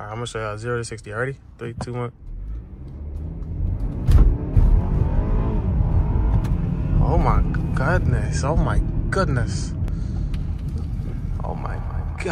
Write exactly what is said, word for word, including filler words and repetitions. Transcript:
right, I'm gonna show y'all zero to sixty. Ready? Three, two, one. Oh my goodness. Oh my goodness. Oh my